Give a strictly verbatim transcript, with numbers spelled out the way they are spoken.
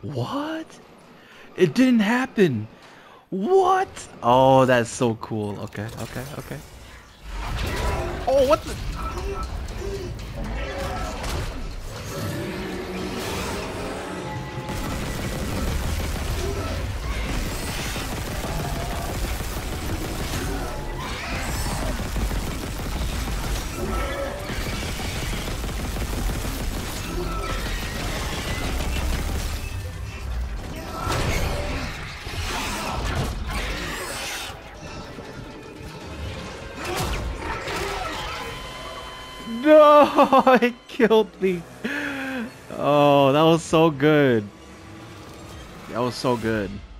What? It didn't happen. What? Oh, that's so cool. Okay, okay, okay. Oh, what the? No, it killed me. Oh, that was so good. That was so good.